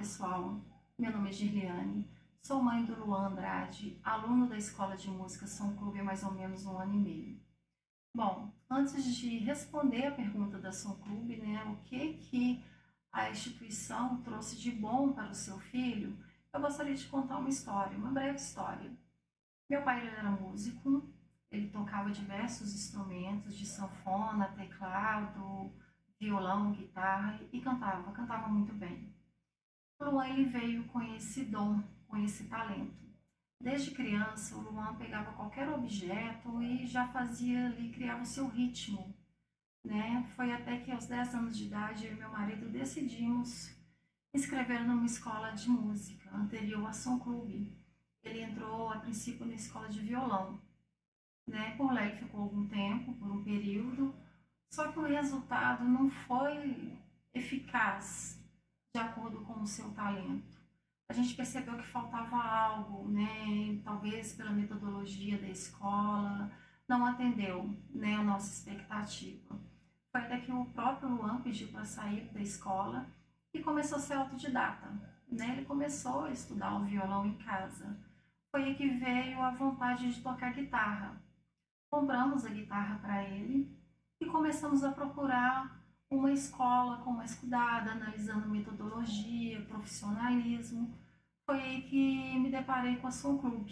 pessoal, meu nome é Girliane, sou mãe do Luan Andrade, aluno da Escola de Música Som Clube há mais ou menos 1 ano e meio. Bom, antes de responder a pergunta da Som Clube, né, o que a instituição trouxe de bom para o seu filho, eu gostaria de contar uma história, uma breve história. Meu pai ele era músico, ele tocava diversos instrumentos, de sanfona, teclado, violão, guitarra e cantava muito bem. O Luan ele veio com esse dom, com esse talento. Desde criança, o Luan pegava qualquer objeto e já fazia ali, criava o seu ritmo, né? Foi até que aos 10 anos de idade, eu e meu marido decidimos inscrever numa escola de música anterior à Som Clube. Ele entrou a princípio na escola de violão, né? Por lá ele ficou algum tempo, por um período, só que o resultado não foi eficaz de acordo com o seu talento. A gente percebeu que faltava algo, né? Talvez pela metodologia da escola, não atendeu, né, a nossa expectativa. Foi até que o próprio Luan pediu para sair da escola e começou a ser autodidata, né? Ele começou a estudar o violão em casa. Foi aí que veio a vontade de tocar guitarra. Compramos a guitarra para ele e começamos a procurar uma escola com mais cuidado, analisando metodologia, profissionalismo. Foi aí que me deparei com a Som Clube.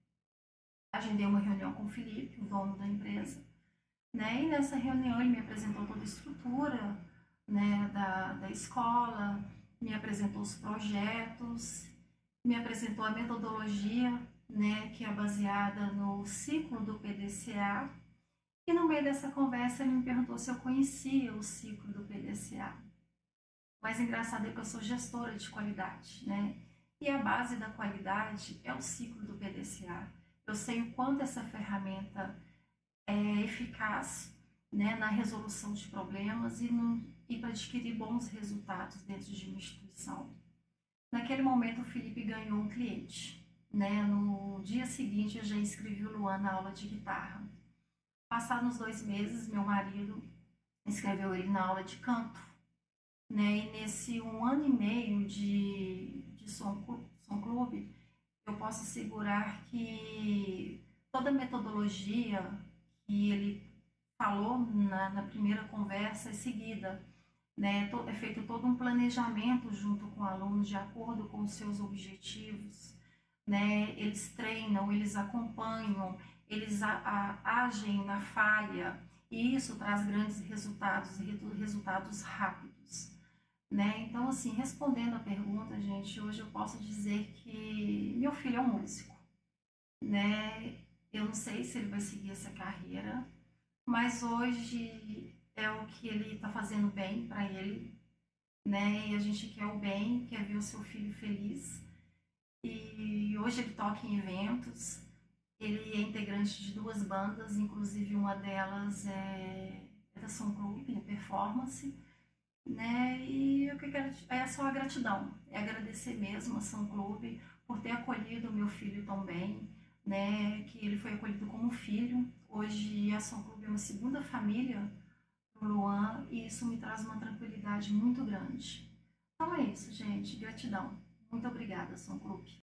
Agendei uma reunião com o Felipe, o dono da empresa, né? E nessa reunião ele me apresentou toda a estrutura, né, da escola, me apresentou os projetos, me apresentou a metodologia, né, que é baseada no ciclo do PDCA. E no meio dessa conversa ele me perguntou se eu conhecia o ciclo do PDCA. O mais engraçado é que eu sou gestora de qualidade, né? E a base da qualidade é o ciclo do PDCA. Eu sei o quanto essa ferramenta é eficaz, né, na resolução de problemas e para adquirir bons resultados dentro de uma instituição. Naquele momento, o Felipe ganhou um cliente. Né? No dia seguinte, eu já inscrevi o Luan na aula de guitarra. Passados 2 meses, meu marido inscreveu ele na aula de canto. Né? E nesse 1 ano e meio de Som Clube, eu posso assegurar que toda a metodologia que ele falou na primeira conversa é seguida. Né? É feito todo um planejamento junto com o aluno de acordo com os seus objetivos. Né? Eles treinam, eles acompanham, eles agem na falha e isso traz grandes resultados, resultados rápidos. Né? Então, assim, respondendo a pergunta, gente, hoje eu posso dizer que meu filho é um músico. Né? Eu não sei se ele vai seguir essa carreira, mas hoje é o que ele está fazendo bem para ele, né? E a gente quer o bem, quer ver o seu filho feliz. E hoje ele toca em eventos, ele é integrante de 2 bandas, inclusive uma delas é da Som Clube, é performance, né? E o que eu quero é só a gratidão, é agradecer mesmo a Som Clube por ter acolhido o meu filho tão bem, né? Que ele foi acolhido como filho. Hoje a Som Clube é uma segunda família para o Luan e isso me traz uma tranquilidade muito grande. Então é isso, gente. Gratidão. Muito obrigada, Som Clube.